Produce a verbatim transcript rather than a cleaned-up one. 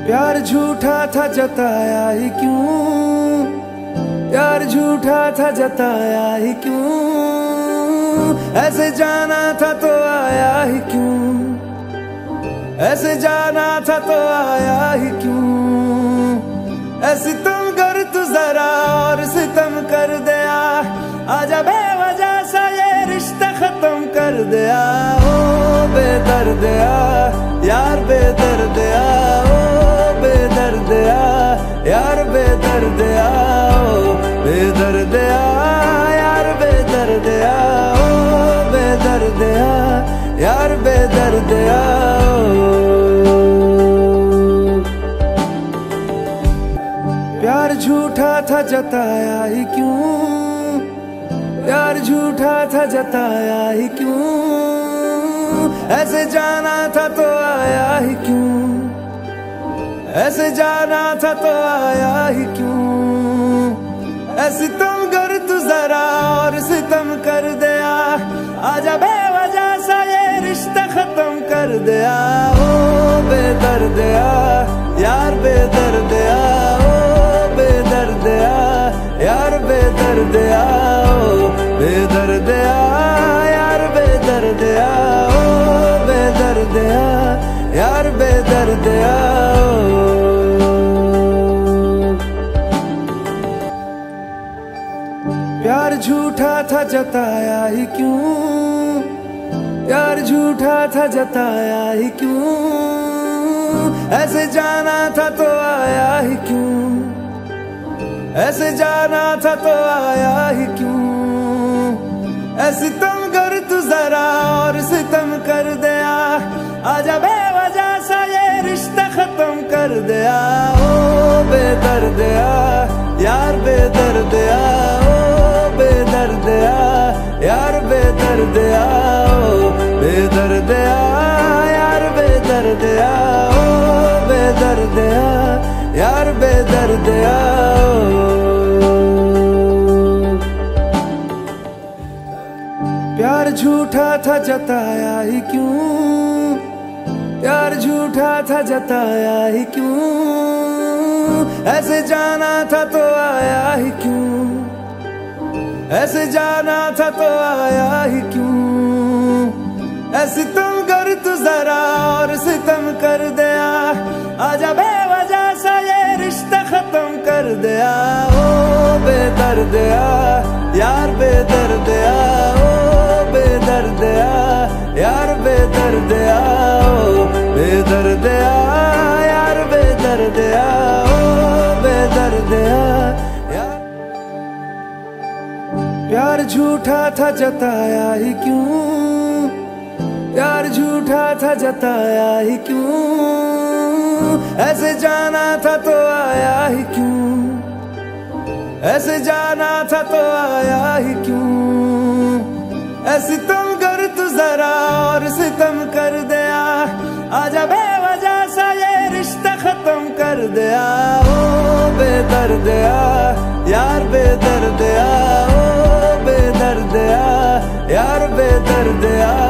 प्यार झूठा था जताया ही क्यों, प्यार झूठा था जताया ही क्यों, ऐसे जाना था तो आया ही क्यों, ऐसे जाना था तो आया ही क्यों, ऐसे तुम कर तू जरा और सितम कर दिया, आजा बेवजह सा ये रिश्ता खत्म कर दिया। ओ बेदर्दिया यार बेदर्दिया, ओ बेदर्दिया यार बेदर्दिया, ओ बेदर्दिया यार बेदर्दिया, ओ बेदर्दिया यार बेदर्दिया। प्यार झूठा था जताया ही क्यों, प्यार झूठा था जताया ही क्यों, ऐसे जाना था तो आया ही क्यों, ऐसे जाना था तो आया ही क्यों, ऐसे तुम कर तू जरा और सितम कर दिया, आजा बेवजह सा ये रिश्ता खत्म कर दिया। ओ बेदर्दिया यार बेदर्दिया, ओ बेदर्दिया यार बेदर्दिया, ओ बेदर्दिया यार बेदर्दिया, ओ बेदर्दिया यार बेदर्दिया। प्यार झूठा था जताया ही क्यों, प्यार झूठा था जताया ही क्यों, ऐसे जाना था तो आया ही क्यों, ऐसे जाना था तो आया ही क्यों, ऐसे तुम कर तू जरा और सितम कर दिया, आजा बेवजह सा ये रिश्ता खत्म कर दिया। ओ बेदर्दिया यार बेदर्दिया, ओ बेदर्दिया यार बेदर्दिया, ओ बेदर्दिया यार बेदर्दिया, ओ बेदर्दिया यार बेदर्दिया। प्यार झूठा था जताया ही क्यों, प्यार झूठा था जताया ही क्यों, ऐसे जाना था तो आया ही क्यों, ऐसे जाना था तो आया ही क्यों, ऐसे तुम कर तू जरा और सितम कर दिया, आजा बेवजह सा ये रिश्ता खत्म कर दिया। ओ बेदर्दिया यार बेदर्दिया, ओ बेदर्दिया यार बेदर्दिया, ओ बेदर्दिया यार बेदर्दिया, ओ बेदर्दिया यार। प्यार झूठा था जताया ही क्यों, प्यार झूठा था जताया ही क्यों, ऐसे जाना था तो आया ही क्यों, ऐसे जाना था तो आया ही क्यों, ऐसे तुम कर तू जरा और सितम कर दिया, आजा बेवजह सा ये रिश्ता खत्म कर दिया। ओ बेदर्दिया यार बेदर्दिया, ओ बेदर्दिया यार बेदर्दिया,